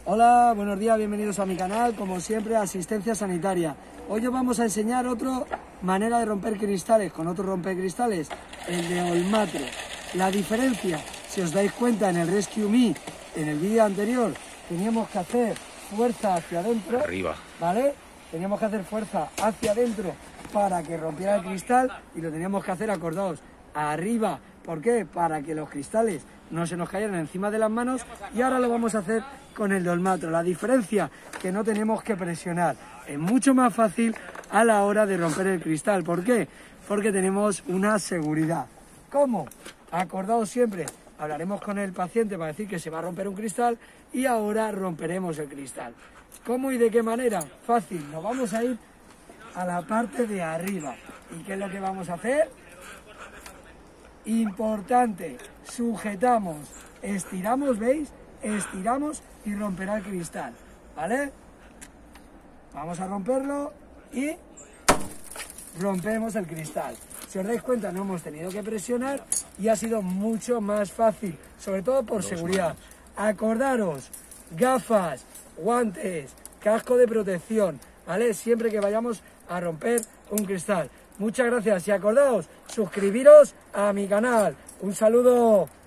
Hola, buenos días, bienvenidos a mi canal, como siempre, Asistencia Sanitaria. Hoy os vamos a enseñar otra manera de romper cristales, con otro rompecristales, el de Olmatro. La diferencia, si os dais cuenta en el Rescue Me, en el vídeo anterior, teníamos que hacer fuerza hacia adentro, arriba, ¿vale? Teníamos que hacer fuerza hacia adentro para que rompiera el cristal y lo teníamos que hacer, acordaos, arriba. ¿Por qué? Para que los cristales no se nos cayeran encima de las manos, y ahora lo vamos a hacer con el de Olmatro. La diferencia, que no tenemos que presionar, es mucho más fácil a la hora de romper el cristal. ¿Por qué? Porque tenemos una seguridad. ¿Cómo? Acordaos siempre, hablaremos con el paciente para decir que se va a romper un cristal y ahora romperemos el cristal. ¿Cómo y de qué manera? Fácil, nos vamos a ir a la parte de arriba. ¿Y qué es lo que vamos a hacer? Importante, sujetamos, estiramos, ¿veis? Estiramos y romperá el cristal, ¿vale? Vamos a romperlo y rompemos el cristal. Si os dais cuenta, no hemos tenido que presionar y ha sido mucho más fácil, sobre todo por seguridad. Acordaros, gafas, guantes, casco de protección, ¿vale? Siempre que vayamos a romper un cristal. Muchas gracias y acordaos, suscribiros a mi canal. Un saludo.